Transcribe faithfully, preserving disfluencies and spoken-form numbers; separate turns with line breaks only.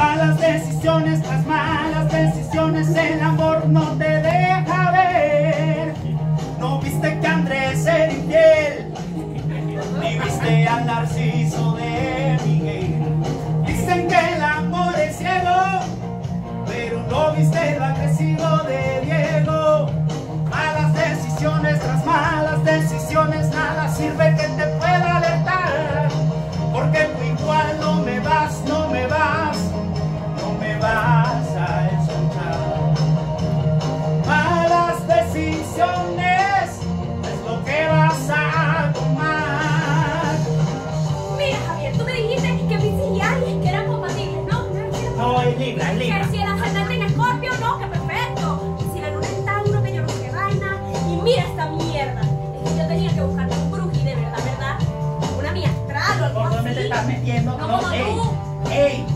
Malas decisiones tras malas decisiones, el amor no te deja ver. No viste que Andrés era infiel, ni viste al Narciso de Miguel. Dicen que el amor es ciego, pero no viste lo agresivo de Diego. Malas decisiones tras malas decisiones, nada sirve que te pueda alertar, porque tú igual no me vas, no me vas, no me vas a escuchar. Malas decisiones es lo que vas a tomar.
Mira, Javier, tú me dijiste que Piscis y Aries que eran compatibles, ¿no?
No, es Libra, es Libra.
Que si el ascendente en Escorpio, no, que perfecto. Y si la luna en Tauro, que yo no sé qué vaina. Y mira esta mierda. Es que yo tenía que buscar un bruji de verdad, ¿verdad? Una mi astral o algo
¿Por dónde
así.
te estás metiendo?
No como
ey,
tú.
ey,